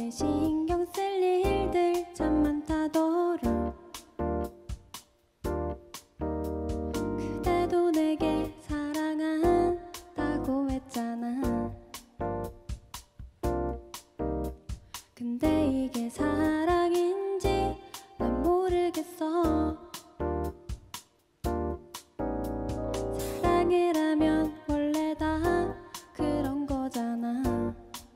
때문에 신경 쓸 일들 참 많다더라. 그대도 내게 사랑한다고 했잖아. 근데 이게 사랑인지 난 모르겠어. 사랑이라면 원래 다 그런 거잖아.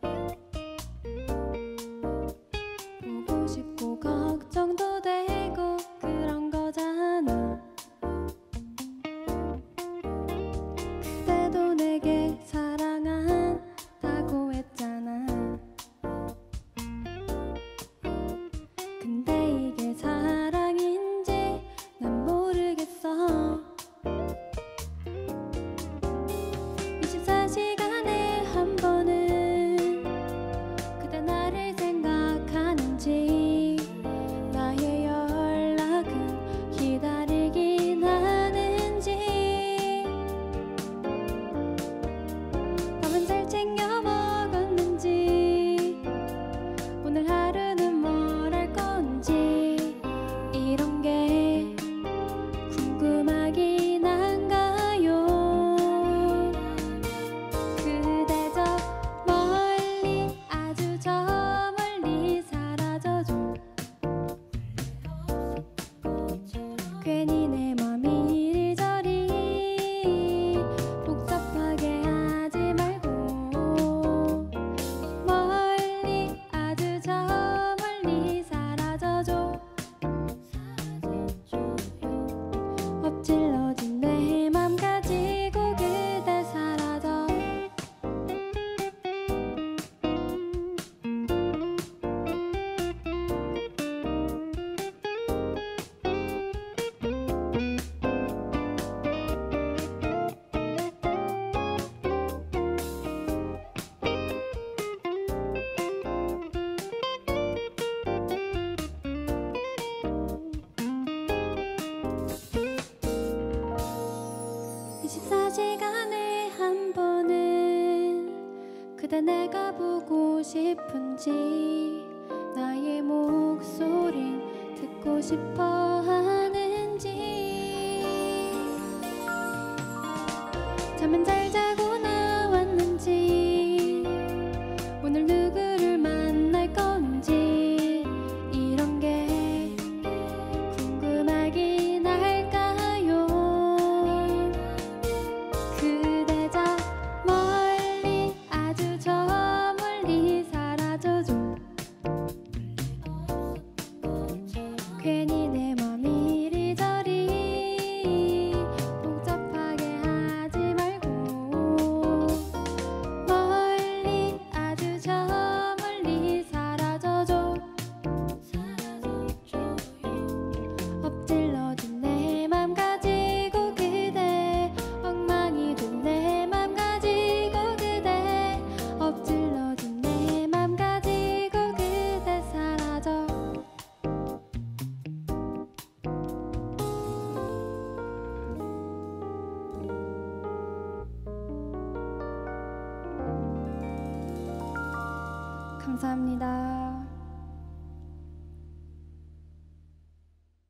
보고 싶고 걱정도 되고 그런 거잖아. 그대도 내게 사랑한다고 했잖아. 근데 이게 사랑인지 난 모르겠어. 24시간에 한 번은 그대 나를 생각하는지, 나의 연락은 기다리긴 하는지, 밥은 잘 챙겨 먹었는지, 오늘 하루는 뭘 할 건지, 이런 게 궁금하긴 한가요. 그대 저 멀리, 아주 저 멀리 사라져줘. 괜히 내 맘이 이리저리 복잡하게 하지 말고, 멀리, 아주 저 멀리 사라져줘. 엎질러진 내 맘 가지고 그대 사라져. 24시간에 한 번은 그대 내가 보고 싶은지, 나의 목소린 듣고 싶어 하는지, 잠은 잘 자고 나왔는지, 오늘 누구를 만날 건지, 이런 게 궁금하긴 할까요. 그대 저 멀리, 아주 저 멀리 사라져줘. 괜히 내 맘이 이리저리 복잡하게 하지 말고, 멀리, 아주 저 멀리 사라져줘. 엎질러진 내 맘 가지고 그대, 엉망이 된 내 맘 가지고 그대, 엎질러진 내 맘 가지고 그대 사라져. 감사합니다.